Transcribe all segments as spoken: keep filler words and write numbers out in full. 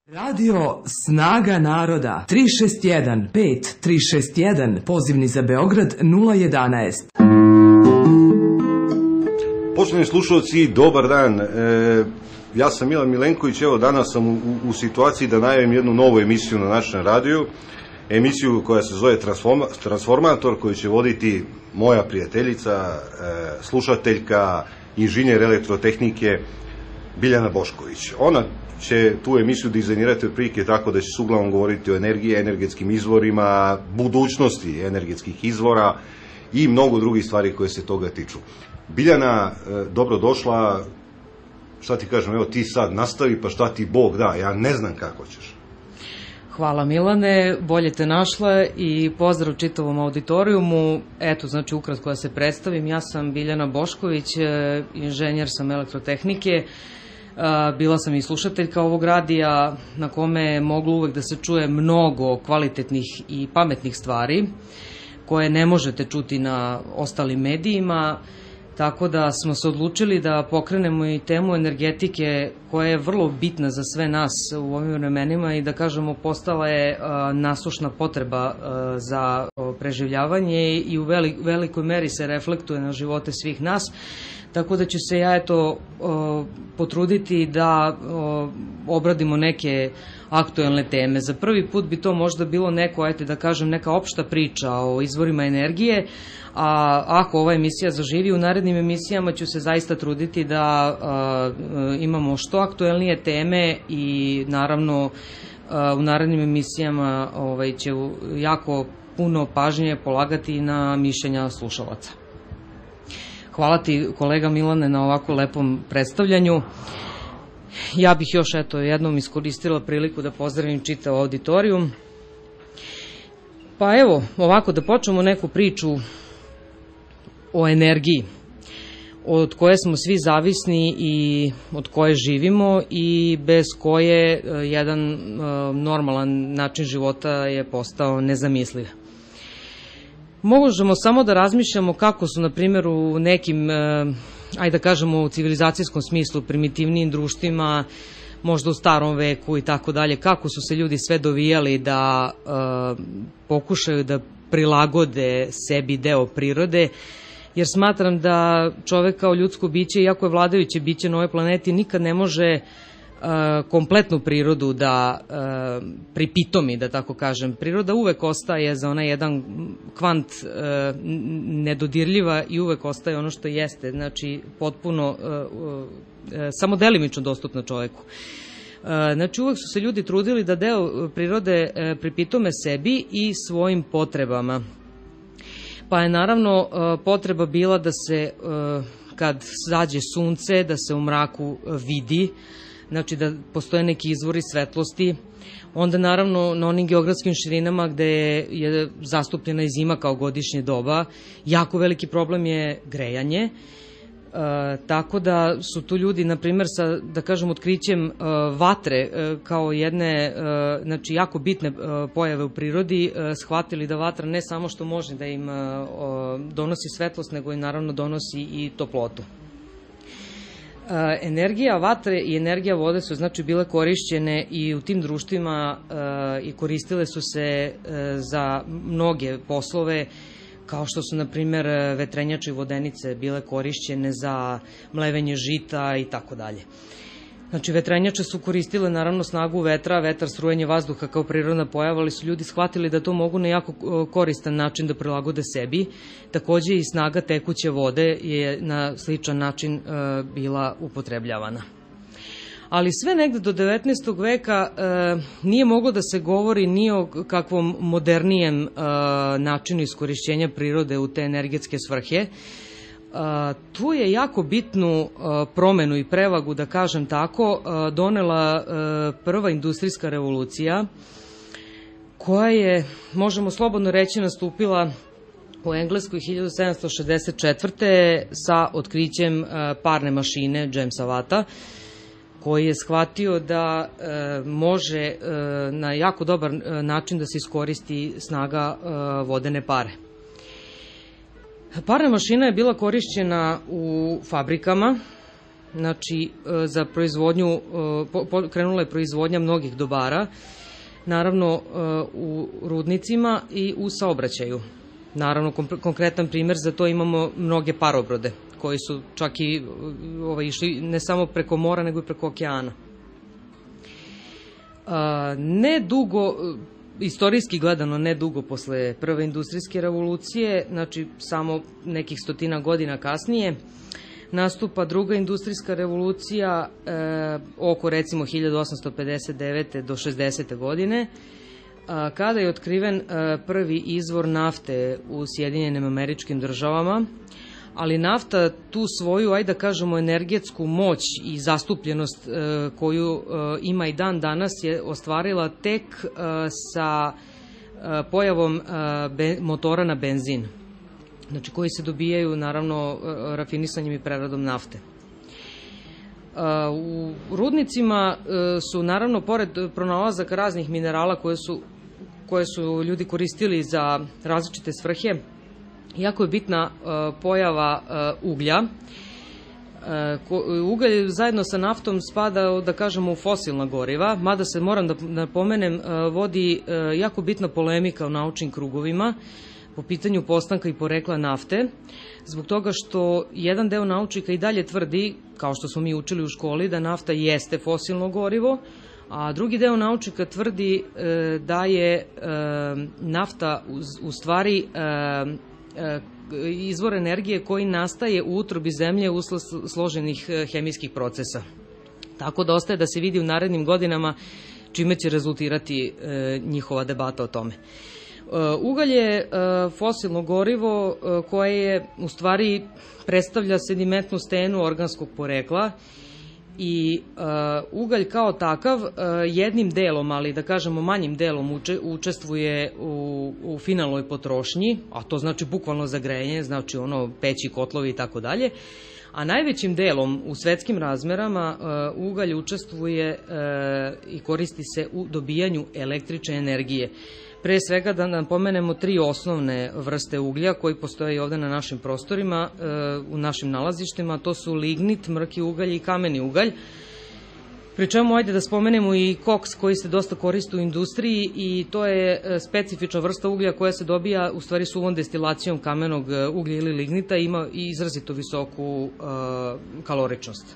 Radio Snaga naroda tri šest jedan pet tri šest jedan, pozivni za Beograd nula jedanaest. Poštovani slušalci, dobar dan. E, ja sam Milan Milenković, evo danas sam u, u situaciji da najavim jednu novu emisiju na našem radiju, emisiju koja se zove Transforma, Transformator, koju će voditi moja prijateljica, e, slušateljka, inženjer elektrotehnike Biljana Bošković. Ona će tu emisiju dizajnirati otprilike tako da će se uglavnom govoriti o energiji, energetskim izvorima, budućnosti energetskih izvora i mnogo drugih stvari koje se toga tiču. Biljana, dobro došla, šta ti kažem, evo ti sad nastavi, pa šta ti Bog da, ja ne znam kako ćeš. Hvala Milane, bolje te našla i pozdrav čitavom auditorijumu. Eto, znači ukratko da se predstavim, ja sam Biljana Bošković, inženjer sam elektrotehnike. Bila sam i slušateljka ovog radija na kome je moglo uvek da se čuje mnogo kvalitetnih i pametnih stvari koje ne možete čuti na ostalim medijima, tako da smo se odlučili da pokrenemo i temu energetike koja je vrlo bitna za sve nas u ovim vremenima i da kažemo postala je nasušna potreba za preživljavanje i u velikoj meri se reflektuje na živote svih nas. Tako da ću se ja eto potruditi da obradimo neke aktuelne teme. Za prvi put bi to možda bilo neko, ajte da kažem, neka opšta priča o izvorima energije, a ako ova emisija zaživi, u narednim emisijama ću se zaista truditi da imamo što aktuelnije teme i naravno u narednim emisijama će jako puno pažnje polagati na mišljenja slušalaca. Hvala ti, kolega Milane, na ovako lepom predstavljanju. Ja bih još eto jednom iskoristila priliku da pozdravim čitav auditorijum. Pa evo, ovako da počnemo neku priču o energiji, od koje smo svi zavisni i od koje živimo i bez koje jedan normalan način života je postao nezamisliv. Možemo samo da razmišljamo kako su, na primjer, u nekim, ajde da kažemo u civilizacijskom smislu, primitivnijim društvima, možda u starom veku i tako dalje, kako su se ljudi sve dovijali da pokušaju da prilagode sebi deo prirode, jer smatram da čovek kao ljudsko biće, iako je vladajuće biće na ovoj planeti, nikad ne može kompletnu prirodu da pripitomi, da tako kažem. Priroda uvek ostaje za onaj jedan kvant nedodirljiva i uvek ostaje ono što jeste, znači potpuno, samo delimično dostupna čoveku. Znači uvek su se ljudi trudili da deo prirode pripitome sebi i svojim potrebama. Pa je naravno potreba bila da se, kad zađe sunce, da se u mraku vidi, znači da postoje neki izvori svetlosti, onda naravno na onim geografskim širinama gde je zastupljena i zima kao godišnje doba, jako veliki problem je grejanje, tako da su tu ljudi, na primjer, sa, da kažem, otkrićem vatre kao jedne, znači, jako bitne pojave u prirodi, shvatili da vatra ne samo što može da im donosi svetlost, nego i naravno donosi i toplotu. Energija vatre i energija vode su znači bile korišćene i u tim društvima i koristile su se za mnoge poslove, kao što su, na primjer, vetrenjače i vodenice bile korišćene za mlevenje žita i tako dalje. Znači, vetrenjače su koristile naravno snagu vetra, vetar, strujanje vazduha kao prirodna pojava, ali su ljudi shvatili da to mogu na jako koristan način da prilagode sebi. Takođe i snaga tekuće vode je na sličan način bila upotrebljavana. Ali sve negde do devetnaestog veka nije moglo da se govori ni o kakvom modernijem načinu iskorišćenja prirode u te energetske svrhe. Tu je jako bitnu promenu i prevagu, da kažem tako, donela prva industrijska revolucija, koja je, možemo slobodno reći, nastupila u Engleskoj hiljadu sedamsto šezdeset četvrte sa otkrićem parne mašine Jamesa Watta, koji je shvatio da može na jako dobar način da se iskoristi snaga vodene pare. Parna mašina je bila korišćena u fabrikama, Znači, za proizvodnju, krenula je proizvodnja mnogih dobara, naravno u rudnicima i u saobraćaju. Naravno, konkretan primjer za to imamo mnoge parobrode, koji su čak i išli ne samo preko mora, nego i preko okeana. Ne dugo, istorijski gledano, ne dugo posle prve industrijske revolucije, znači samo nekih stotina godina kasnije, nastupa druga industrijska revolucija oko recimo hiljadu osamsto pedeset devete do šezdesete godine, kada je otkriven prvi izvor nafte u Sjedinjenim Američkim Državama, ali nafta tu svoju, ajde da kažemo, energetsku moć i zastupljenost koju ima i dan danas je ostvarila tek sa pojavom motora na benzin, znači koji se dobijaju naravno rafinisanjem i preradom nafte. U rudnicima su naravno, pored pronalazaka raznih minerala koje su, koje su ljudi koristili za različite svrhe, jako je bitna pojava uglja. Ugalj zajedno sa naftom spada, da kažemo, u fosilna goriva, mada se, moram da napomenem, vodi jako bitna polemika u naučnim krugovima po pitanju postanka i porekla nafte, zbog toga što jedan deo naučnika i dalje tvrdi, kao što smo mi učili u školi, da nafta jeste fosilno gorivo, a drugi deo naučnika tvrdi da je nafta u stvari izvor energije koji nastaje u utrobi zemlje usled složenih hemijskih procesa. Tako da ostaje da se vidi u narednim godinama čime će rezultirati njihova debata o tome. Ugalj je fosilno gorivo koje je u stvari predstavlja sedimentnu stenu organskog porekla i ugalj kao takav jednim delom, ali da kažemo manjim delom, učestvuje u, u finalnoj potrošnji, a to znači bukvalno zagrejenje, znači ono peći, kotlovi i tako dalje, a najvećim delom u svetskim razmerama ugalj učestvuje i koristi se u dobijanju električne energije. Pre svega da napomenemo tri osnovne vrste uglja koji postoje i ovde na našim prostorima, u našim nalazištima, to su lignit, mrki ugalj i kameni ugalj. Pri čemu ajde da spomenemo i koks koji se dosta koristi u industriji i to je specifična vrsta uglja koja se dobija u stvari suvom destilacijom kamenog uglja ili lignita i ima i izrazito visoku kaloričnost.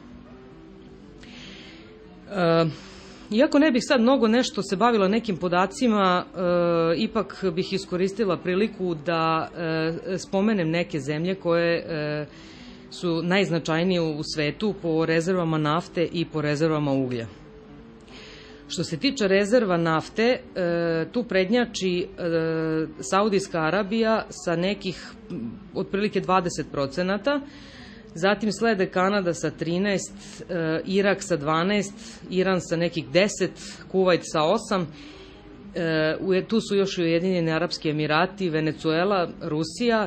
Iako ne bih sad mnogo nešto se bavila nekim podacima, ipak bih iskoristila priliku da spomenem neke zemlje koje su najznačajnije u svetu po rezervama nafte i po rezervama uglja. Što se tiče rezerva nafte, tu prednjači Saudijska Arabija sa nekih otprilike dvadeset procenata, zatim slede Kanada sa trinaest, Irak sa dvanaest, Iran sa nekih deset, Kuvajt sa osam, tu su još i Ujedinjeni Arapski Emirati, Venecuela, Rusija.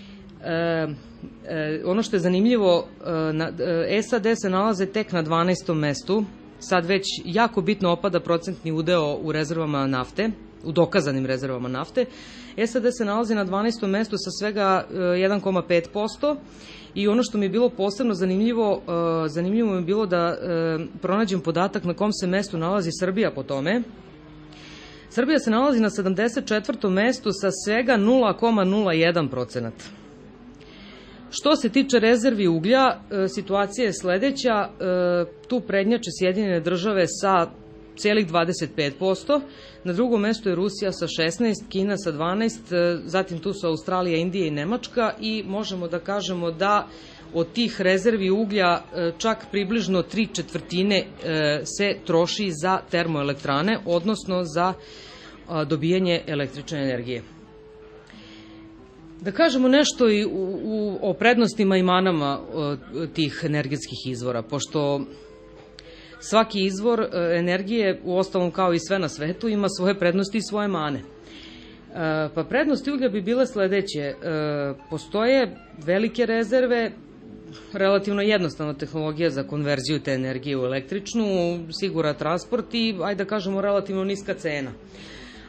Ono što je zanimljivo, S A D se nalaze tek na dvanaestom mestu, sad već jako bitno opada procentni udeo u rezervama nafte, u dokazanim rezervama nafte. S A D se nalazi na dvanaestom mestu sa svega jedan zarez pet posto i ono što mi je bilo posebno zanimljivo, zanimljivo mi je bilo da pronađem podatak na kom se mestu nalazi Srbija po tome. Srbija se nalazi na sedamdeset četvrtom mestu sa svega nula zarez nula jedan procenat. Što se tiče rezervi uglja, situacija je sledeća, tu prednjače Sjedinjene Države sa celih dvadeset pet posto, na drugom mestu je Rusija sa šesnaest, Kina sa dvanaest, zatim tu su Australija, Indija i Nemačka i možemo da kažemo da od tih rezervi uglja čak približno tri četvrtine se troši za termoelektrane, odnosno za dobijanje električne energije. Da kažemo nešto i o prednostima i manama tih energetskih izvora, pošto svaki izvor energije, u ostalom kao i sve na svetu, ima svoje prednosti i svoje mane. Pa prednosti uglja bi bile sledeće. Postoje velike rezerve, relativno jednostavna tehnologija za konverziju te energije u električnu, siguran transport i, ajde da kažemo, relativno niska cena.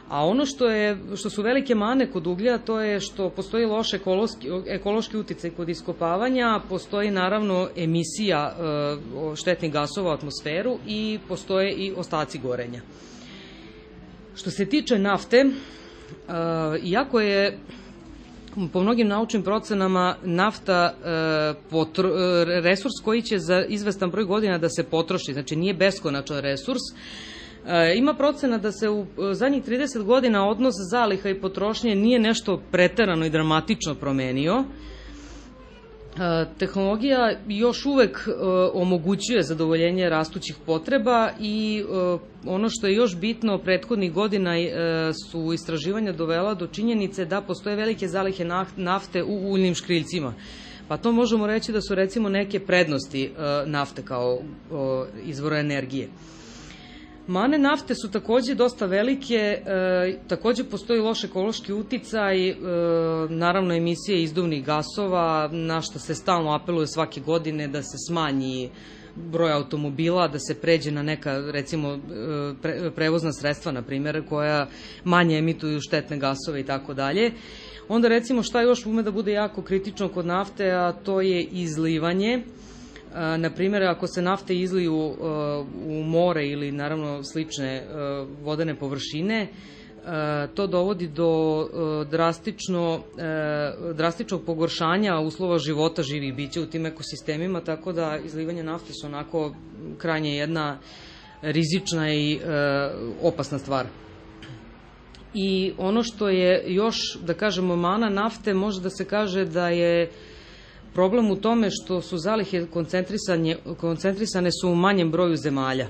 A ono što, je, što su velike mane kod uglja, to je što postoji loš ekološki, ekološki uticaj kod iskopavanja, postoji naravno emisija e, štetnih gasova u atmosferu i postoje i ostaci gorenja. Što se tiče nafte, e, iako je po mnogim naučnim procenama nafta e, potro, e, resurs koji će za izvestan broj godina da se potroši, znači nije beskonačan resurs. E, ima procena da se u zadnjih trideset godina odnos zaliha i potrošnje nije nešto preterano i dramatično promenio. E, tehnologija još uvek e, omogućuje zadovoljenje rastućih potreba i e, ono što je još bitno, prethodnih godina e, su istraživanja dovela do činjenice da postoje velike zalihe nafte u uljnim škriljcima. Pa to možemo reći da su recimo neke prednosti e, nafte kao o, izvora energije. Mane nafte su takođe dosta velike, e, takođe postoji loš ekološki uticaj, e, naravno emisije izduvnih gasova, na što se stalno apeluje svake godine da se smanji broj automobila, da se pređe na neka, recimo, pre, prevozna sredstva, na primjer, koja manje emituju štetne gasove i tako dalje. Onda recimo šta još ume da bude jako kritično kod nafte, a to je izlivanje. Na primjer, ako se nafte izliju u more ili naravno slične vodene površine, to dovodi do drastično, drastičnog pogoršanja uslova života živih bića u tim ekosistemima, tako da izlivanje nafte su onako krajnje jedna rizična i opasna stvar. I ono što je još, da kažemo, mana nafte, može da se kaže da je problem u tome što su zalihe koncentrisane su u manjem broju zemalja.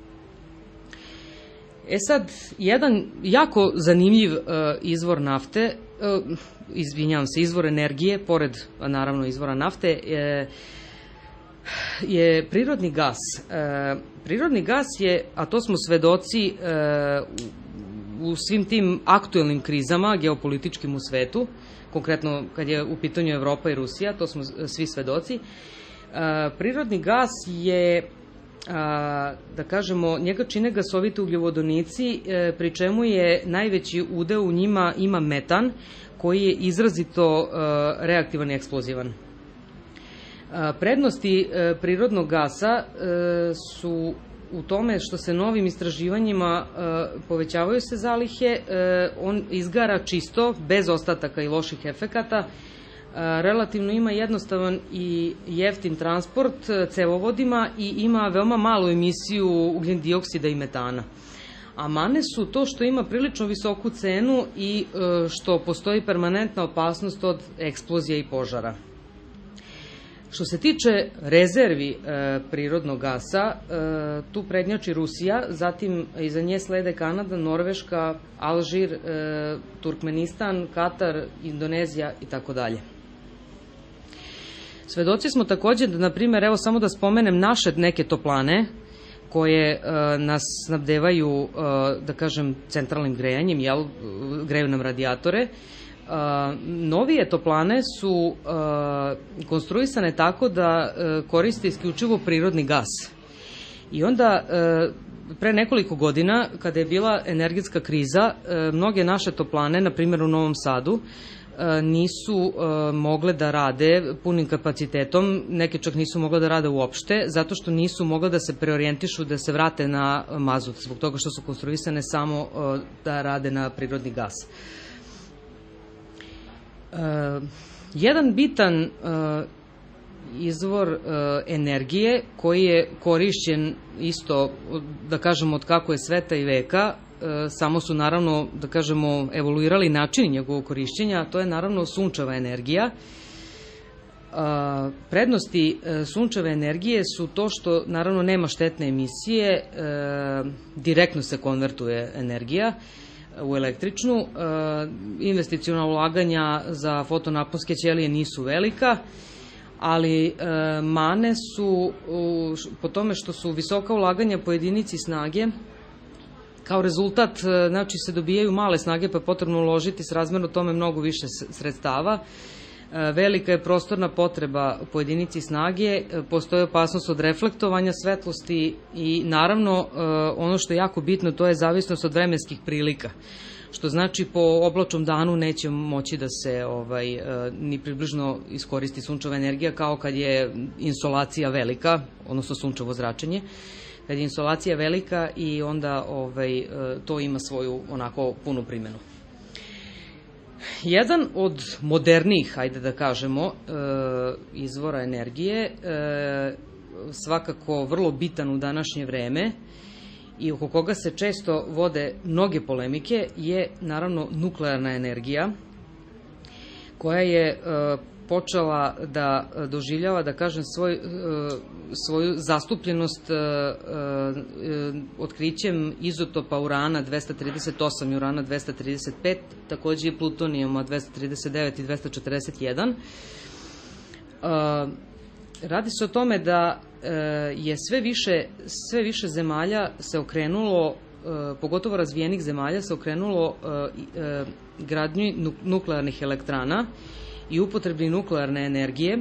E sad, jedan jako zanimljiv uh, izvor nafte, uh, izvinjavam se, izvor energije, pored naravno izvora nafte, je, je prirodni gas. Uh, prirodni gas je, a to smo svedoci uh, u svim tim aktuelnim krizama geopolitičkim u svetu, konkretno kad je u pitanju Evropa i Rusija, to smo svi svedoci. Prirodni gas je, da kažemo, njega čine gasoviti ugljovodonici, pri čemu je najveći udeo u njima ima metan, koji je izrazito reaktivan i eksplozivan. Prednosti prirodnog gasa su u tome što se novim istraživanjima povećavaju se zalihe, on izgara čisto, bez ostataka i loših efekata, relativno ima jednostavan i jeftin transport cevovodima i ima veoma malu emisiju ugljen dioksida i metana. A mane su to što ima prilično visoku cenu i što postoji permanentna opasnost od eksplozija i požara. Što se tiče rezervi e, prirodnog gasa, e, tu prednjači Rusija, zatim iza nje slede Kanada, Norveška, Alžir, e, Turkmenistan, Katar, Indonezija i tako dalje. Svedoci smo takođe da, na primjer, evo samo da spomenem naše neke toplane koje e, nas snabdevaju, e, da kažem, centralnim grejanjem, jel, greju nam radijatore. Uh, novije toplane su uh, konstruisane tako da uh, koriste isključivo prirodni gas. I onda, uh, pre nekoliko godina, kada je bila energetska kriza, uh, mnoge naše toplane, na primjer u Novom Sadu, uh, nisu uh, mogle da rade punim kapacitetom, neke čak nisu mogle da rade uopšte, zato što nisu mogle da se preorijentišu, da se vrate na mazut, zbog toga što su konstruisane samo uh, da rade na prirodni gas. Uh, jedan bitan uh, izvor uh, energije koji je korišćen isto, da kažemo, od kako je sveta i veka, uh, samo su naravno, da kažemo, evoluirali načini njegovog korišćenja, a to je naravno sunčeva energija. Uh, prednosti uh, sunčeve energije su to što naravno nema štetne emisije, uh, direktno se konvertuje energija u električnu. Investiciona ulaganja za fotonaponske ćelije nisu velika, ali mane su po tome što su visoka ulaganja po jedinici snage. Kao rezultat, znači, se dobijaju male snage, pa je potrebno uložiti srazmerno tome mnogo više sredstava. velika je prostorna potreba po jedinici snage, postoji opasnost od reflektovanja svetlosti i naravno ono što je jako bitno to je zavisnost od vremenskih prilika. Što znači po oblačnom danu neće moći da se ovaj, ni približno iskoristi sunčeva energija kao kad je insolacija velika, odnosno sunčevo zračenje. Kad je insolacija velika i onda ovaj, to ima svoju onako punu primjenu. Jedan od modernijih, hajde da kažemo, izvora energije, svakako vrlo bitan u današnje vreme i oko koga se često vode mnoge polemike, je naravno nuklearna energija, koja je počela da doživljava, da kažem, svoj, svoju zastupljenost otkrićem izotopa urana dvesta trideset osam i urana dvesta trideset pet, takođe i plutonijuma dvesta trideset devet i dvesta četrdeset jedan. Radi se o tome da je sve više, sve više zemalja se okrenulo, pogotovo razvijenih zemalja, se okrenulo gradnji nuklearnih elektrana i upotrebi nuklearne energije,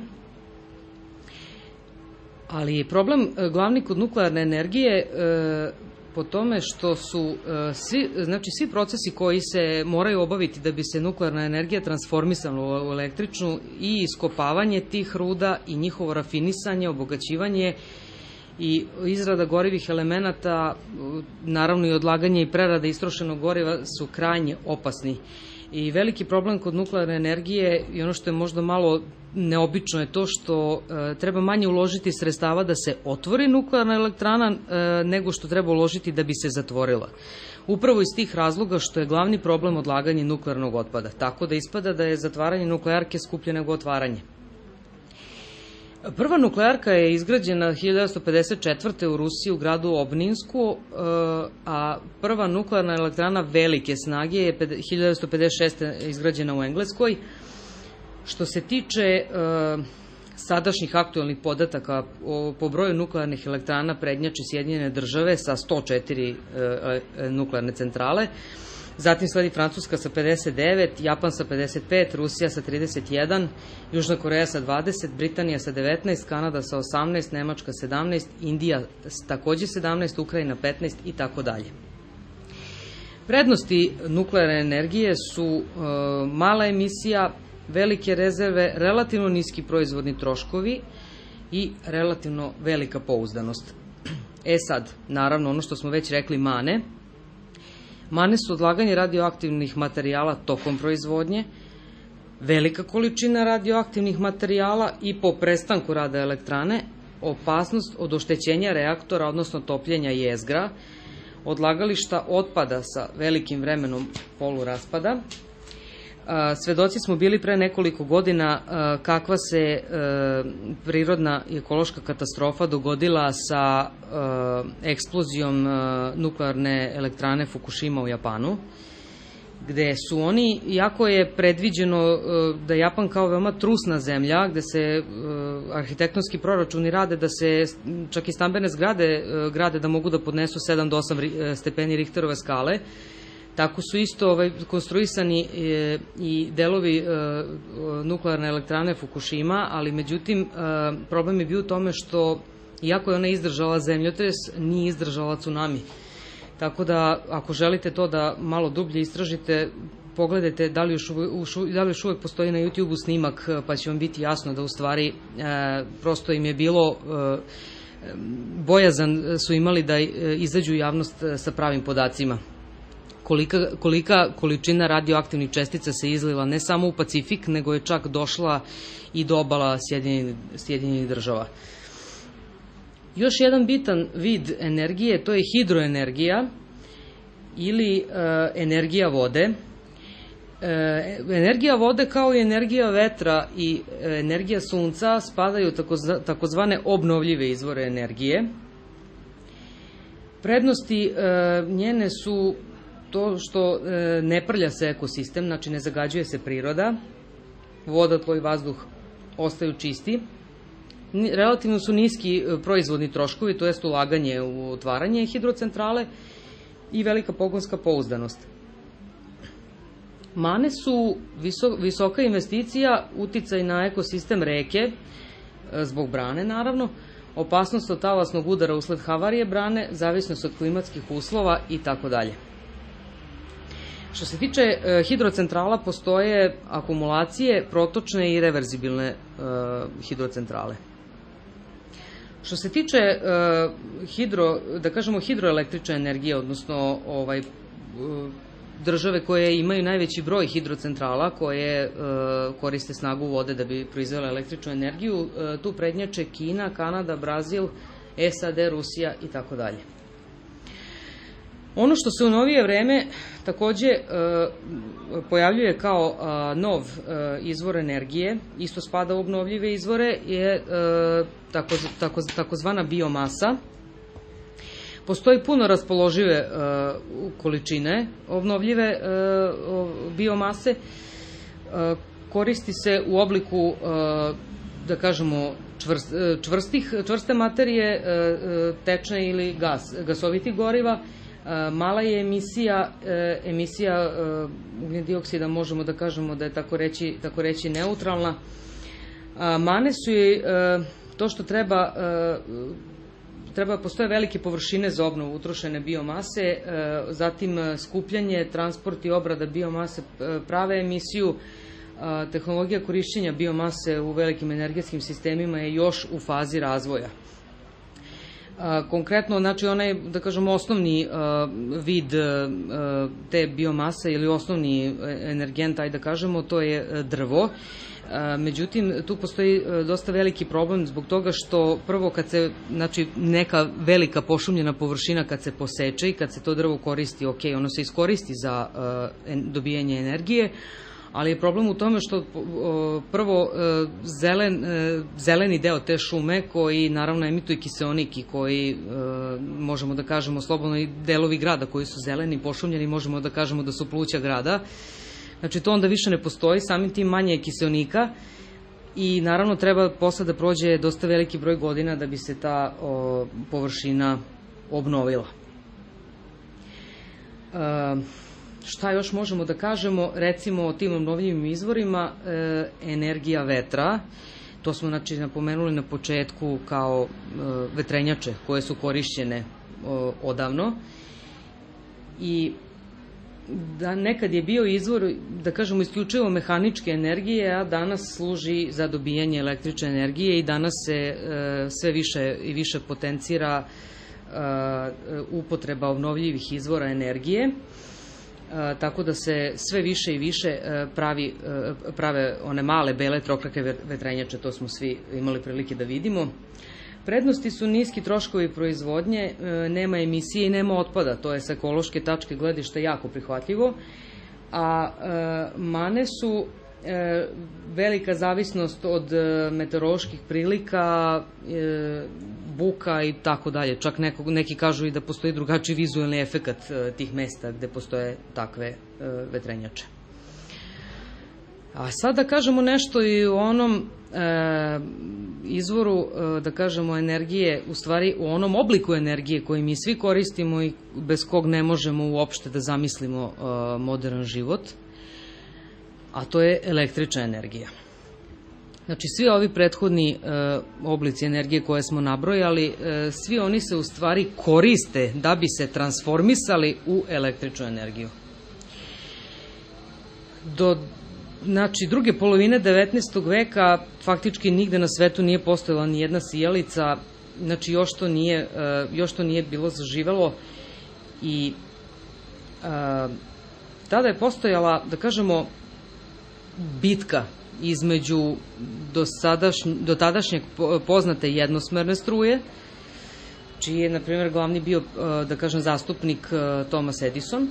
ali je problem glavni kod nuklearne energije po tome što su svi, znači svi procesi koji se moraju obaviti da bi se nuklearna energija transformisala u električnu, i iskopavanje tih ruda i njihovo rafinisanje, obogaćivanje i izrada gorivih elemenata, naravno i odlaganje i prerada istrošenog goriva su krajnje opasni. I veliki problem kod nuklearne energije i ono što je možda malo neobično je to što e, treba manje uložiti sredstava da se otvori nuklearna elektrana e, nego što treba uložiti da bi se zatvorila. Upravo iz tih razloga što je glavni problem odlaganje nuklearnog otpada. Tako da ispada da je zatvaranje nuklearke skuplje nego otvaranje. Prva nuklearka je izgrađena hiljadu devetsto pedeset četvrte. u Rusiji u gradu Obninsku, a prva nuklearna elektrana velike snage je hiljadu devetsto pedeset šeste. izgrađena u Engleskoj. Što se tiče sadašnjih aktualnih podataka po broju nuklearnih elektrana prednjače Sjedinjene države sa sto četiri nuklearne centrale. Zatim sledi Francuska sa pedeset devet, Japan sa pedeset pet, Rusija sa trideset jedan, Južna Koreja sa dvadeset, Britanija sa devetnaest, Kanada sa osamnaest, Nemačka sedamnaest, Indija takođe sedamnaest, Ukrajina petnaest i tako dalje. Prednosti nuklearne energije su e, mala emisija, velike rezerve, relativno niski proizvodni troškovi i relativno velika pouzdanost. E sad, naravno, ono što smo već rekli, mane. Mane su odlaganje radioaktivnih materijala tokom proizvodnje, velika količina radioaktivnih materijala i po prestanku rada elektrane, opasnost od oštećenja reaktora, odnosno topljenja jezgra, odlagališta otpada sa velikim vremenom poluraspada. Svedoci smo bili pre nekoliko godina kakva se prirodna i ekološka katastrofa dogodila sa eksplozijom nuklearne elektrane Fukushima u Japanu, gde su oni, iako je predviđeno da Japan kao veoma trusna zemlja, gde se arhitektonski proračuni rade da se čak i stambene zgrade grade da mogu da podnesu sedam do osam stepeni Richterove skale, tako su isto ovaj, konstruisani e, i delovi e, nuklearne elektrane Fukushima, ali međutim e, problem je bio u tome što, iako je ona izdržala zemljotres, nije izdržala tsunami. Tako da, ako želite to da malo dublje istražite, pogledajte da li još, da li još uvek postoji na YouTube-u snimak, pa će vam biti jasno da u stvari e, prosto im je bilo, e, bojazan su imali da izađu u javnost sa pravim podacima. Kolika, kolika količina radioaktivnih čestica se izliva ne samo u Pacifik, nego je čak došla i do obala Sjedinjenih, Sjedinjenih država. Još jedan bitan vid energije, to je hidroenergija ili e, energija vode. E, energija vode kao i energija vetra i e, energija sunca spadaju u takozvane obnovljive izvore energije. Prednosti e, njene su to što e, ne prlja se ekosistem, znači ne zagađuje se priroda, voda, tlo i vazduh ostaju čisti. Relativno su niski proizvodni troškovi, to jest ulaganje u otvaranje hidrocentrale i velika pogonska pouzdanost. Mane su visoka investicija, uticaj na ekosistem reke, zbog brane naravno, opasnost od talasnog udara usled havarije brane, zavisnost od klimatskih uslova i tako dalje. Što se tiče hidrocentrala, postoje akumulacije, protočne i reverzibilne hidrocentrale. Što se tiče hidro, da kažemo hidroelektrične energije, odnosno ovaj, države koje imaju najveći broj hidrocentrala koje koriste snagu vode da bi proizvele električnu energiju, tu prednjače Kina, Kanada, Brazil, S A D, Rusija i tako dalje. Ono što se u novije vreme takođe pojavljuje kao nov izvor energije, isto spada u obnovljive izvore, je takozvana biomasa. Postoji puno raspoložive količine obnovljive biomase, koristi se u obliku, da kažemo, čvrste materije, tečne ili gasovitih goriva. Mala je emisija, emisija ugljen dioksida, možemo da kažemo da je tako reći neutralna. Mane su i to što treba, treba postoje velike površine za obnovu utrošene biomase, zatim skupljanje, transport i obrada biomase prave emisiju. Tehnologija korišćenja biomase u velikim energetskim sistemima je još u fazi razvoja. Konkretno, znači onaj, da kažemo, osnovni vid te biomase ili osnovni energent, ajde da kažemo, to je drvo. Međutim, tu postoji dosta veliki problem zbog toga što prvo kad se, znači neka velika pošumljena površina kad se poseče i kad se to drvo koristi, ok, ono se iskoristi za dobijanje energije, ali je problem u tome što prvo zeleni deo te šume koji naravno emituje kiseonik i koji možemo da kažemo slobodno i delovi grada koji su zeleni, pošumljeni, možemo da kažemo da su pluća grada. Znači to onda više ne postoji, samim tim manje je kiseonika i naravno treba posle da prođe dosta veliki broj godina da bi se ta površina obnovila. Šta još možemo da kažemo, recimo o tim obnovljivim izvorima, energija vetra, to smo znači napomenuli na početku kao vetrenjače koje su korišćene odavno i da nekad je bio izvor, da kažemo, isključivo mehaničke energije, a danas služi za dobijanje električne energije i danas se sve više i više potencira upotreba obnovljivih izvora energije, tako da se sve više i više prave one male bele trokrake vetrenjače, to smo svi imali prilike da vidimo. Prednosti su niski troškovi proizvodnje, nema emisije i nema otpada, to je sa ekološke tačke gledišta jako prihvatljivo, a mane su velika zavisnost od meteoroloških prilika, buka i tako dalje. Čak neki kažu i da postoji drugačiji vizualni efekat tih mesta gde postoje takve vetrenjače. A sad da kažemo nešto i o onom izvoru, da kažemo, energije, u stvari u onom obliku energije koji mi svi koristimo i bez kog ne možemo uopšte da zamislimo modern život, a to je električna energija. Znači, svi ovi prethodni oblici energije koje smo nabrojali, svi oni se u stvari koriste da bi se transformisali u električnu energiju. Do Znači, druge polovine devetnaestog veka faktički nigde na svetu nije postojala ni jedna sijalica, znači još to nije, još to nije bilo zaživelo i tada je postojala, da kažemo, bitka između do tadašnjeg poznate jednosmerne struje, čiji je, na primjer, glavni bio, da kažem, zastupnik Thomas Edison.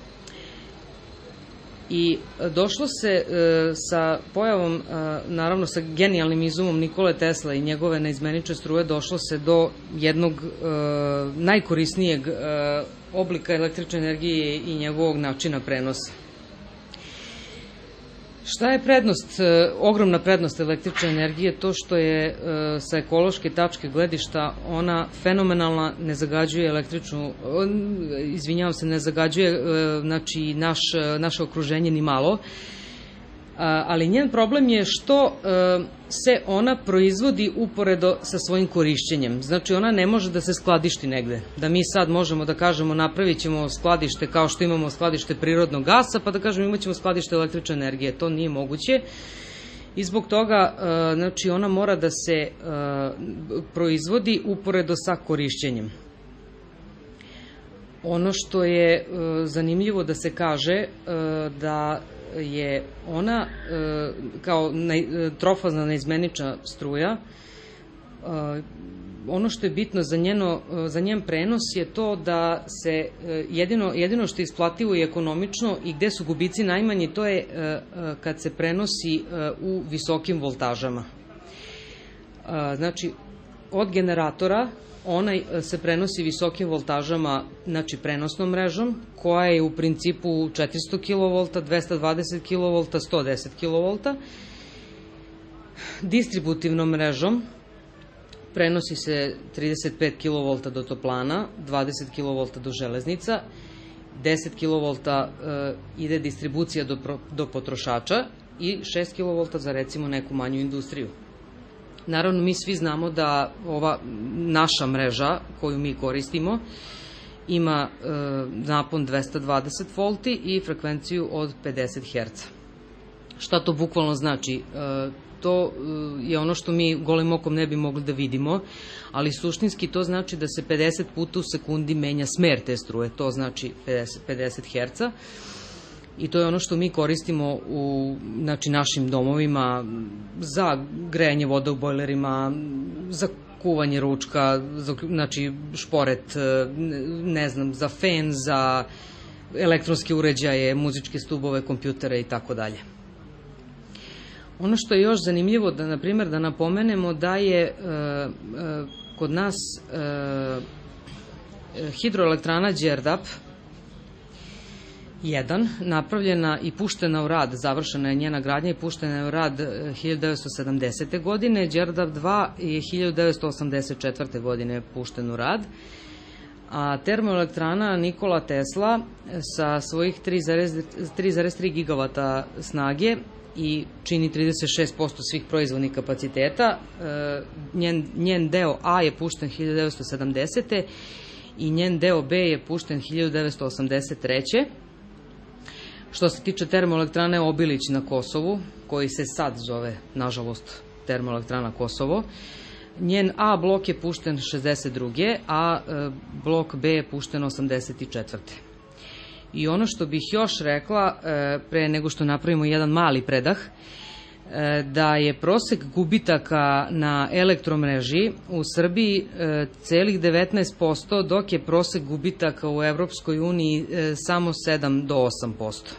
I došlo se sa pojavom, naravno sa genijalnim izumom Nikole Tesla i njegove neizmenične struje, došlo se do jednog najkorisnijeg oblika električne energije i njegovog načina prenosa. Šta je prednost, ogromna prednost električne energije? To što je sa ekološke tačke gledišta ona fenomenalna, ne zagađuje električnu, izvinjavam se, ne zagađuje znači naš, naše okruženje ni malo, ali njen problem je što se ona proizvodi uporedo sa svojim korišćenjem. Znači ona ne može da se skladišti negde. Da mi sad možemo da kažemo napravit ćemo skladište kao što imamo skladište prirodnog gasa, pa da kažemo imat ćemo skladište električne energije. To nije moguće. I zbog toga, znači ona mora da se proizvodi uporedo sa korišćenjem. Ono što je zanimljivo da se kaže da je ona kao trofazna neizmenična struja, ono što je bitno za, njeno, za njen prenos je to da se jedino, jedino što je isplativo i ekonomično i gde su gubici najmanji, to je kad se prenosi u visokim voltažama. Znači, od generatora ona se prenosi visokim voltažama, znači prenosnom mrežom, koja je u principu četiristo kilovolta, dvesta dvadeset kilovolta, sto deset kilovolta. Distributivnom mrežom prenosi se trideset pet kilovolta do toplana, dvadeset kilovolta do železnica, deset kilovolta ide distribucija do, do potrošača i šest kilovolta za recimo neku manju industriju. Naravno, mi svi znamo da ova naša mreža koju mi koristimo ima e, napon dvesta dvadeset volti i frekvenciju od pedeset herca. Šta to bukvalno znači? E, to je ono što mi golim okom ne bi mogli da vidimo, ali suštinski to znači da se pedeset puta u sekundi menja smer te struje, to znači pedeset, pedeset herca. I to je ono što mi koristimo u znači, našim domovima za grejanje vode u bojlerima, za kuvanje ručka, za, znači šporet, ne znam, za fen, za elektronske uređaje, muzičke stubove, kompjutere i tako dalje. Ono što je još zanimljivo, da, na primjer, da napomenemo da je e, e, kod nas e, hidroelektrana Đerdap jedan, napravljena i puštena u rad, završena je njena gradnja i puštena je u rad hiljadu devetsto sedamdesete. godine, Đerdap dva je hiljadu devetsto osamdeset četvrte. godine pušten u rad, a termoelektrana Nikola Tesla sa svojih tri zarez tri gigavata snage i čini trideset šest posto svih proizvodnih kapaciteta, njen, njen deo A je pušten hiljadu devetsto sedamdesete. i njen deo B je pušten hiljadu devetsto osamdeset treće. Što se tiče termoelektrane Obilić na Kosovu, koji se sad zove, nažalost, termoelektrana Kosovo, njen A blok je pušten šezdeset druge. a blok B je pušten osamdeset četvrte. I ono što bih još rekla, pre nego što napravimo jedan mali predah, da je prosek gubitaka na elektromreži u Srbiji celih devetnaest posto, dok je prosek gubitaka u Evropskoj uniji samo sedam do osam posto.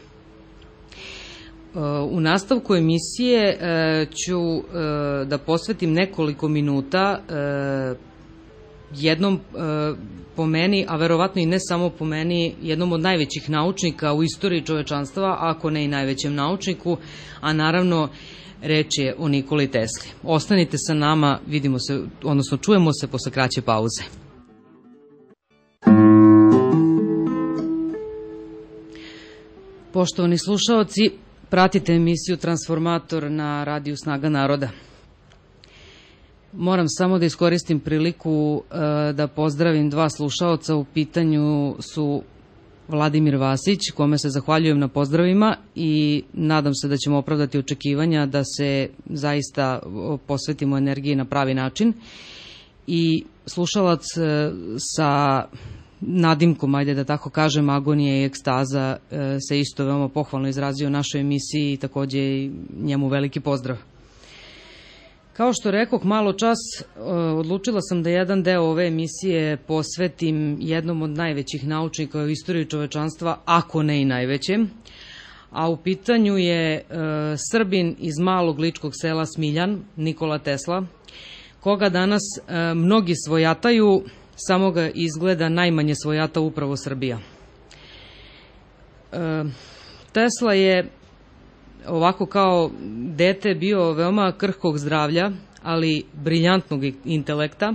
U nastavku emisije ću da posvetim nekoliko minuta jednom po meni, a verovatno i ne samo po meni, jednom od najvećih naučnika u istoriji čovečanstva, ako ne i najvećem naučniku, a naravno reč je o Nikoli Tesli. Ostanite sa nama, vidimo se, odnosno čujemo se posle kraće pauze. Poštovani slušaoci, pratite emisiju Transformator na radiju Snaga naroda. Moram samo da iskoristim priliku da pozdravim dva slušaoca. U pitanju su Vladimir Vasić, kome se zahvaljujem na pozdravima i nadam se da ćemo opravdati očekivanja da se zaista posvetimo energiji na pravi način. I slušalac sa nadimkom, ajde da tako kažem, agonije i ekstaza, se isto veoma pohvalno izrazio u našoj emisiji i takođe i njemu veliki pozdrav. Kao što rekoh malo čas, odlučila sam da jedan deo ove emisije posvetim jednom od najvećih naučnika u istoriji čovečanstva, ako ne i najvećem, a u pitanju je Srbin iz malog ličkog sela Smiljan, Nikola Tesla, koga danas mnogi svojataju, samo ga izgleda najmanje svojata upravo Srbija. Tesla je ovako kao dete bio veoma krhkog zdravlja, ali briljantnog intelekta.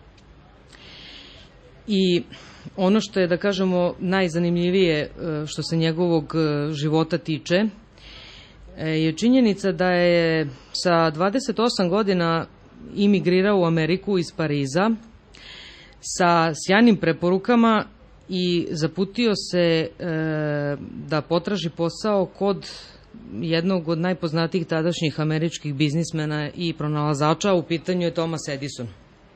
I ono što je, da kažemo, najzanimljivije što se njegovog života tiče, je činjenica da je sa dvadeset osam godina imigrirao u Ameriku iz Pariza sa sjajnim preporukama i zaputio se e, da potraži posao kod jednog od najpoznatijih tadašnjih američkih biznismena i pronalazača, u pitanju je Thomas Edison.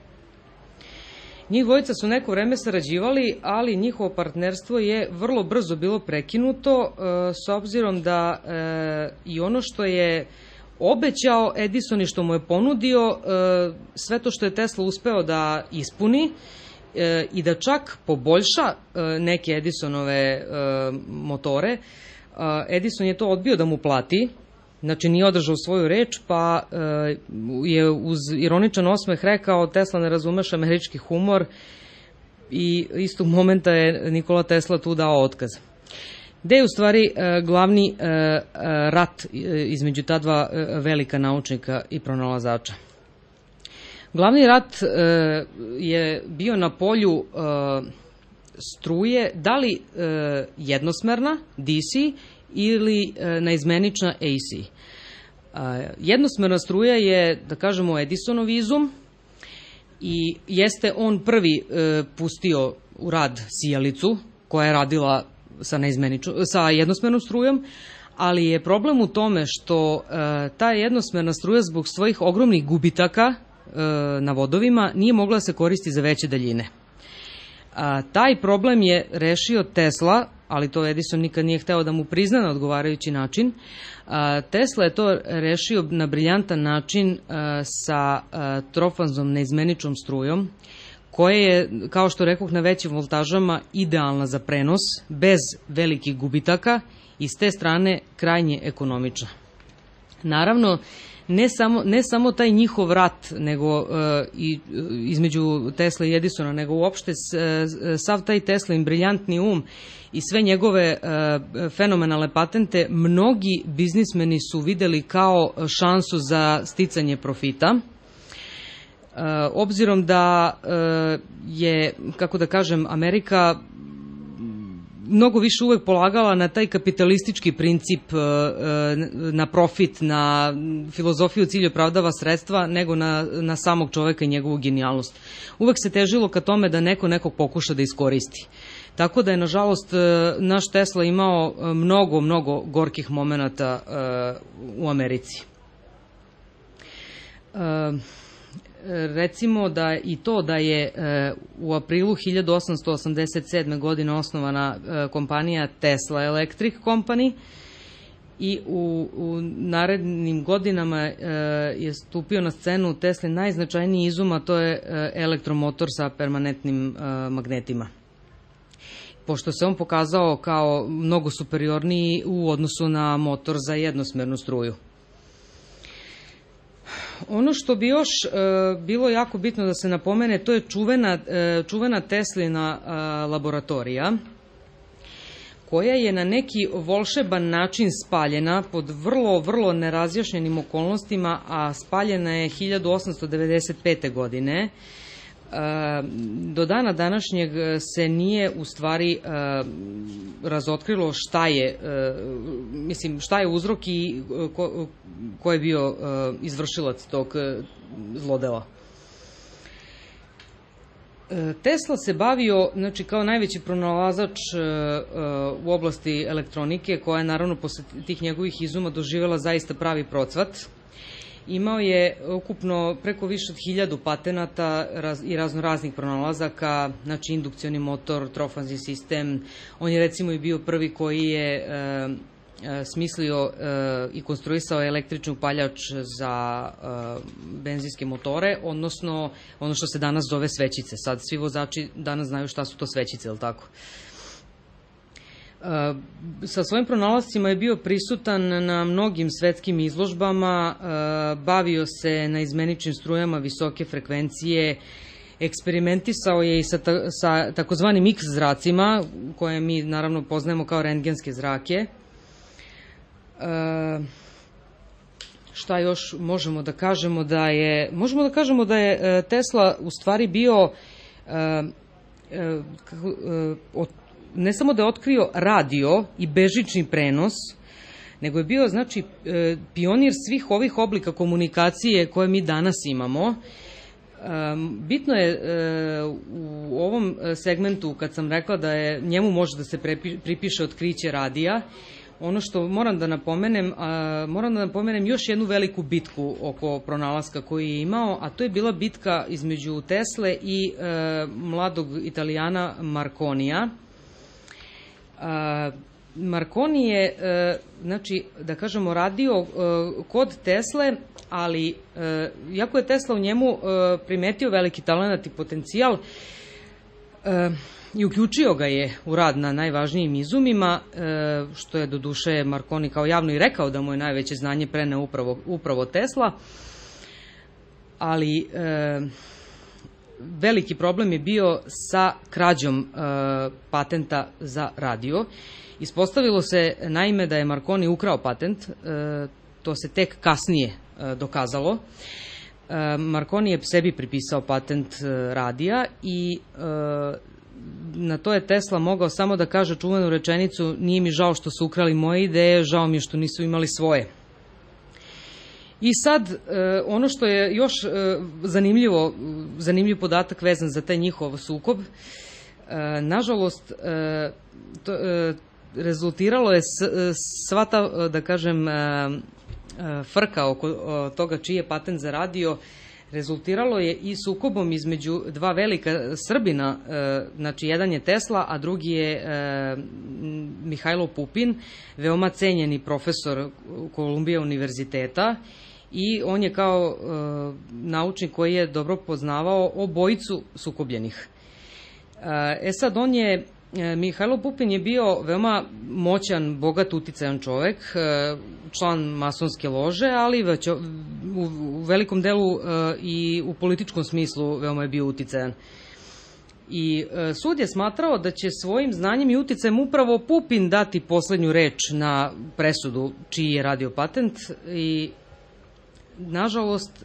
Njih dvojica su neko vreme sarađivali, ali njihovo partnerstvo je vrlo brzo bilo prekinuto, e, s obzirom da e, i ono što je obećao Edison i što mu je ponudio, e, sve to što je Tesla uspeo da ispuni e, i da čak poboljša e, neke Edisonove e, motore, e, Edison je to odbio da mu plati, znači nije održao svoju reč, pa e, je uz ironičan osmeh rekao: Tesla, ne razumeš američki humor, i istog momenta je Nikola Tesla tu dao otkaz. Gde je u stvari glavni rat između ta dva velika naučnika i pronalazača? Glavni rat je bio na polju struje, da li jednosmerna D C ili naizmenična A C. Jednosmerna struja je, da kažemo, Edisonov izum i jeste on prvi pustio u rad sijalicu koja je radila sa, sa jednosmernom strujom, ali je problem u tome što e, ta jednosmerna struja zbog svojih ogromnih gubitaka e, na vodovima nije mogla da se koristi za veće daljine. A, taj problem je rešio Tesla, ali to Edison nikad nije hteo da mu prizna na odgovarajući način. A, Tesla je to rešio na briljantan način a, sa a, trofaznom neizmeničnom strujom, koja je, kao što rekoh, na većim voltažama idealna za prenos, bez velikih gubitaka i s te strane krajnje ekonomična. Naravno, ne samo, ne samo taj njihov rat nego, uh, i, između Tesla i Edisona, nego uopšte sav taj Teslin briljantni um i sve njegove uh, fenomenalne patente, mnogi biznismeni su videli kao šansu za sticanje profita. Uh, obzirom da uh, je, kako da kažem, Amerika mnogo više uvek polagala na taj kapitalistički princip, uh, na profit, na filozofiju cilj opravdava sredstva, nego na, na samog čoveka i njegovu genijalnost. Uvek se težilo ka tome da neko nekog pokuša da iskoristi. Tako da je, nažalost, naš Tesla imao mnogo, mnogo gorkih momenata uh, u Americi. Uh, Recimo da i to da je u aprilu hiljadu osamsto osamdeset sedme. godine osnovana kompanija Tesla Electric Company i u, u narednim godinama je stupio na scenu Teslin najznačajniji izum, a to je elektromotor sa permanentnim magnetima. Pošto se on pokazao kao mnogo superiorniji u odnosu na motor za jednosmernu struju. Ono što bi još e, bilo jako bitno da se napomene, to je čuvena, e, čuvena Teslina e, laboratorija, koja je na neki volšeban način spaljena pod vrlo, vrlo nerazjašnjenim okolnostima, a spaljena je hiljadu osamsto devedeset pete. godine. Do dana današnjeg se nije u stvari razotkrilo šta je, mislim, šta je uzrok i ko, ko je bio izvršilac tog zlodela. Tesla se bavio, znači, kao najveći pronalazač u oblasti elektronike, koja je naravno posle tih njegovih izuma doživjela zaista pravi procvat. Imao je ukupno preko više od hiljadu patenata i razno raznih pronalazaka, znači indukcioni motor, trofazni sistem. On je recimo i bio prvi koji je e, e, smislio e, i konstruisao električni upaljač za e, benzinske motore, odnosno ono što se danas zove svećice. Sad svi vozači danas znaju šta su to svećice, je li tako? Sa svojim pronalascima je bio prisutan na mnogim svetskim izložbama, bavio se na izmeničnim strujama visoke frekvencije, eksperimentisao je i sa, ta, sa takozvanim X zracima, koje mi naravno poznajemo kao rentgenske zrake. šta još možemo da kažemo da je, možemo da kažemo da je Tesla u stvari bio, ne samo da je otkrio radio i bežični prenos, nego je bio, znači, pionir svih ovih oblika komunikacije koje mi danas imamo. Bitno je u ovom segmentu, kad sam rekla da je njemu može da se pripiše otkriće radija, ono što moram da napomenem, moram da napomenem još jednu veliku bitku oko pronalaska koju je imao, a to je bila bitka između Tesle i mladog Italijana Marconija. Marconi je, znači, da kažemo, radio kod Tesle, ali jako je Tesla u njemu primetio veliki talenat i potencijal i uključio ga je u rad na najvažnijim izumima, što je doduše Marconi kao javno i rekao da mu je najveće znanje preneo upravo, upravo Tesla, ali veliki problem je bio sa krađom patenta za radio. Ispostavilo se, naime, da je Marconi ukrao patent, to se tek kasnije dokazalo. Marconi je sebi pripisao patent radija i na to je Tesla mogao samo da kaže čuvenu rečenicu: nije mi žao što su ukrali moje ideje, žao mi je što nisu imali svoje. I sad, ono što je još zanimljivo, zanimljiv podatak vezan za taj njihov sukob, nažalost, to, rezultiralo je sva ta, da kažem, frka oko toga čiji je patent za radio, rezultiralo je i sukobom između dva velika Srbina, znači jedan je Tesla, a drugi je Mihajlo Pupin, veoma cenjeni profesor Kolumbija univerziteta, i on je kao naučnik koji je dobro poznavao obojicu sukobljenih. E sad, on je, Mihajlo Pupin je bio veoma moćan, bogat, uticajan čovek, član masonske lože, ali već u velikom delu i u političkom smislu veoma je bio uticajan. I sud je smatrao da će svojim znanjem i uticajem upravo Pupin dati poslednju reč na presudu čiji je radio patent i, nažalost,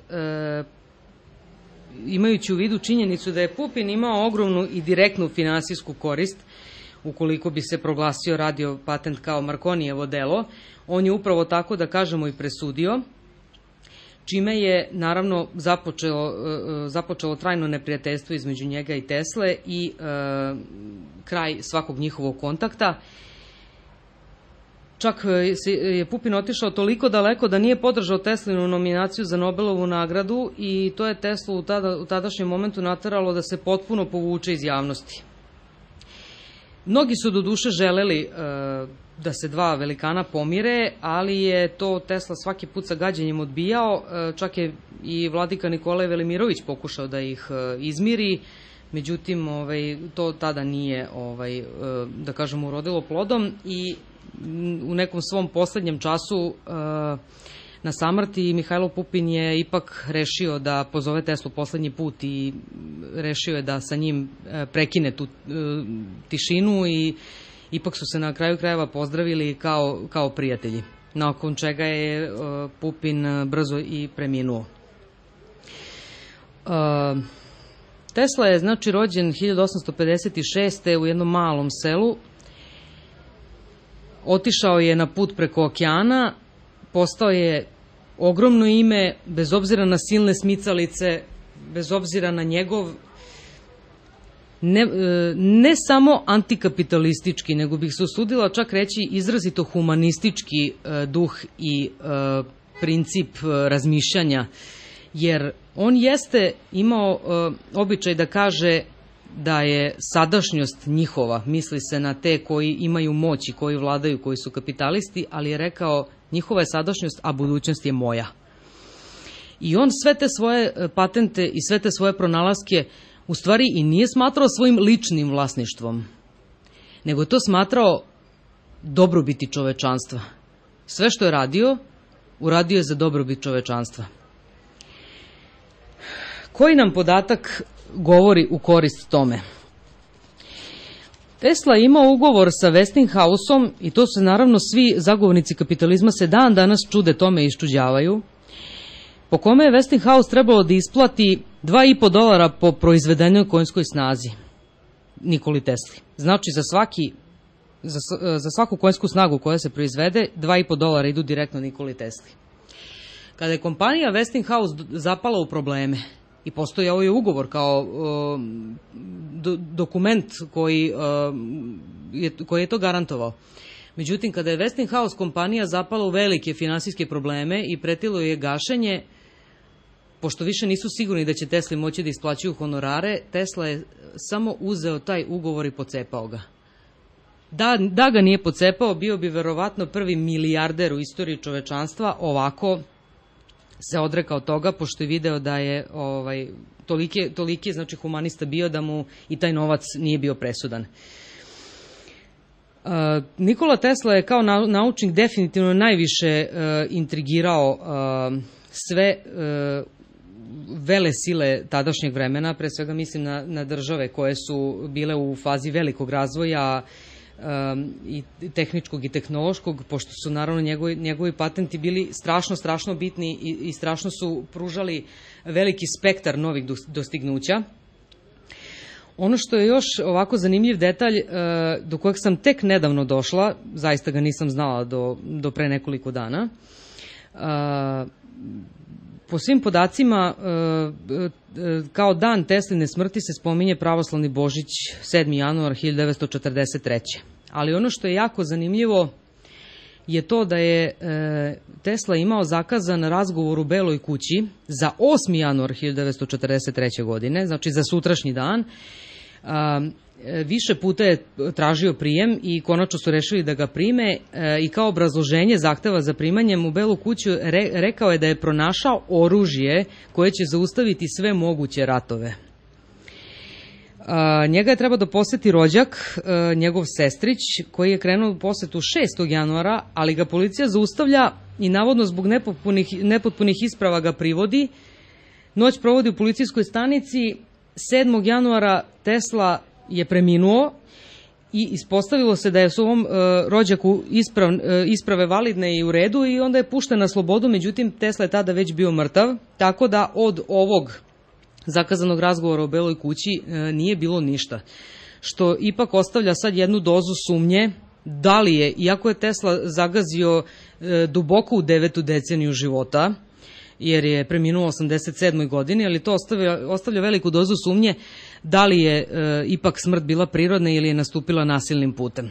imajući u vidu činjenicu da je Pupin imao ogromnu i direktnu finansijsku korist ukoliko bi se proglasio radio patent kao Marconijevo delo, on je upravo tako, da kažemo, i presudio, čime je naravno započelo, započelo trajno neprijateljstvo između njega i Tesle i e, kraj svakog njihovog kontakta. Čak je Pupin otišao toliko daleko da nije podržao Teslinu nominaciju za Nobelovu nagradu i to je Teslu u, tada, u tadašnjem momentu nateralo da se potpuno povuče iz javnosti. Mnogi su do duše želeli e, da se dva velikana pomire, ali je to Tesla svaki put sa gađenjem odbijao, e, čak je i vladika Nikolaj Velimirović pokušao da ih e, izmiri, međutim ovaj, to tada nije, ovaj, e, da kažemo, urodilo plodom i u nekom svom poslednjem času e, na samrti Mihajlo Pupin je ipak rešio da pozove Teslu poslednji put i rešio je da sa njim prekine tu tišinu i ipak su se na kraju krajeva pozdravili kao, kao prijatelji, nakon čega je Pupin brzo i preminuo. Tesla je, znači, rođen hiljadu osamsto pedeset šeste. u jednom malom selu. Otišao je na put preko okeana, postao je ogromno ime, bez obzira na silne smicalice, bez obzira na njegov ne, ne samo antikapitalistički, nego bih se usudila čak reći izrazito humanistički duh i princip razmišljanja, jer on jeste imao običaj da kaže da je sadašnjost njihova, misli se na te koji imaju moć i koji vladaju, koji su kapitalisti, ali je rekao njihova je sadašnjost, a budućnost je moja. I on sve te svoje patente i sve te svoje pronalaske u stvari i nije smatrao svojim ličnim vlasništvom, nego je to smatrao dobrobiti čovečanstva. Sve što je radio, uradio je za dobrobit čovečanstva. Koji nam podatak govori u korist tome? Tesla ima ugovor sa Westinghouseom i to se naravno svi zagovornici kapitalizma se dan danas čude tome i iščuđavaju, po kome je Westinghouse trebalo da isplati dva i po dolara po proizvedenoj konjskoj snazi Nikoli Tesli. Znači za svaki za, za svaku konjsku snagu koja se proizvede, dva i po dolara idu direktno Nikoli Tesli. Kada je kompanija Westinghouse zapala u probleme i postoji ovaj ugovor kao uh, do, dokument koji, uh, je, koji je to garantovao. Međutim, kada je Westinghouse kompanija zapala u velike finansijske probleme i pretilo je gašenje, pošto više nisu sigurni da će Tesli moći da isplaćuju honorare, Tesla je samo uzeo taj ugovor i pocepao ga. Da, da ga nije pocepao, bio bi verovatno prvi milijarder u istoriji čovečanstva, ovako se odrekao toga, pošto je video da je ovaj, toliki, toliki znači, humanista bio da mu i taj novac nije bio presudan. Uh, Nikola Tesla je kao naučnik definitivno najviše uh, intrigirao uh, sve uh, vele sile tadašnjeg vremena, pre svega mislim na, na države koje su bile u fazi velikog razvoja um, i tehničkog i tehnološkog, pošto su naravno njegovi, njegovi patenti bili strašno, strašno bitni i, i strašno su pružali veliki spektar novih dostignuća. Ono što je još ovako zanimljiv detalj, do kojeg sam tek nedavno došla, zaista ga nisam znala do, do pre nekoliko dana, po svim podacima, kao dan Tesline smrti se spominje pravoslavni Božić sedmi januar hiljadu devetsto četrdeset treće. Ali ono što je jako zanimljivo je to da je Tesla imao zakazan razgovor u Beloj kući za osmi januar hiljadu devetsto četrdeset treće. godine, znači za sutrašnji dan. Više puta je tražio prijem i konačno su rešili da ga prime i kao obrazloženje zahteva za primanjem u Belu kuću rekao je da je pronašao oružje koje će zaustaviti sve moguće ratove. Njega je trebao da poseti rođak, njegov sestrić, koji je krenuo u posetu šestog januara, ali ga policija zaustavlja i navodno zbog nepotpunih, nepotpunih isprava ga privodi. Noć provodi u policijskoj stanici. sedmog januara Tesla je preminuo i ispostavilo se da je su ovom uh, rođaku isprav, uh, isprave validne i u redu i onda je pušten na slobodu, međutim Tesla je tada već bio mrtav, tako da od ovog zakazanog razgovora u Beloj kući uh, nije bilo ništa. Što ipak ostavlja sad jednu dozu sumnje da li je, iako je Tesla zagazio uh, duboko u devetu deceniju života, jer je preminuo u osamdeset sedmoj godini, ali to ostavlja, ostavlja veliku dozu sumnje da li je e, ipak smrt bila prirodna ili je nastupila nasilnim putem. E,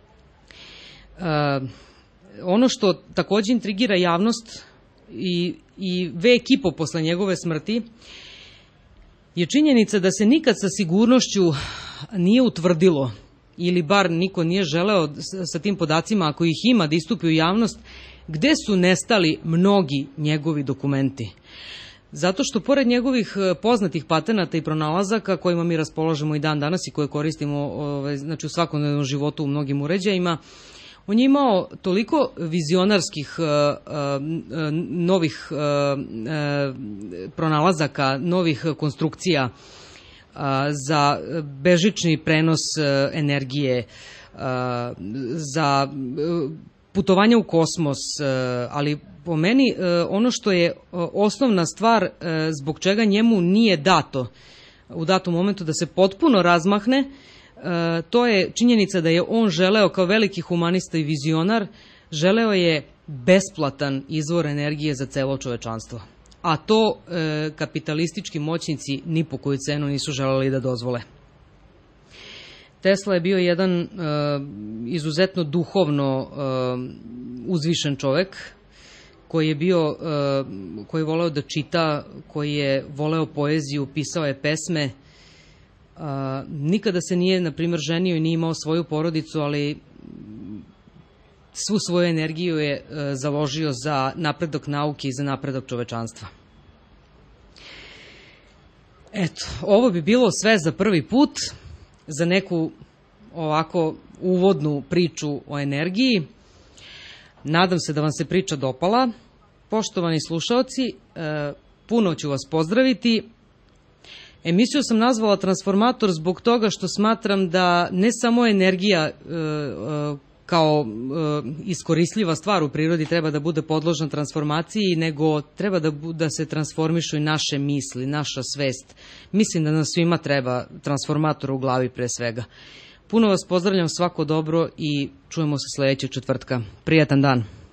ono što takođe intrigira javnost i, i ve ekipo posle njegove smrti je činjenica da se nikad sa sigurnošću nije utvrdilo, ili bar niko nije želeo sa tim podacima, ako ih ima, da istupi u javnost, gde su nestali mnogi njegovi dokumenti. Zato što pored njegovih poznatih patenata i pronalazaka kojima mi raspolažemo i dan danas i koje koristimo znači, u svakodnevnom životu u mnogim uređajima, on je imao toliko vizionarskih novih pronalazaka, novih konstrukcija za bežični prenos energije, za putovanje u kosmos, ali po meni ono što je osnovna stvar zbog čega njemu nije dato u datom momentu da se potpuno razmahne, to je činjenica da je on želeo kao veliki humanista i vizionar, želeo je besplatan izvor energije za celo čovečanstvo. A to kapitalistički moćnici ni po koju cenu nisu želeli da dozvole. Tesla je bio jedan uh, izuzetno duhovno uh, uzvišen čovek, koji je bio, uh, koji je voleo da čita, koji je voleo poeziju, pisao je pesme. Uh, nikada se nije, na primjer, ženio i nije imao svoju porodicu, ali svu svoju energiju je uh, založio za napredak nauke i za napredak čovečanstva. Eto, ovo bi bilo sve za prvi put. Za neku ovako uvodnu priču o energiji. Nadam se da vam se priča dopala. Poštovani slušaoci, puno ću vas pozdraviti. Emisiju sam nazvala Transformator zbog toga što smatram da ne samo energija kao iskoristljiva stvar u prirodi treba da bude podložna transformaciji, nego treba da, da se transformišu i naše misli, naša svest. Mislim da nam svima treba transformator u glavi pre svega. Puno vas pozdravljam, svako dobro i čujemo se sledećeg četvrtka. Prijatan dan!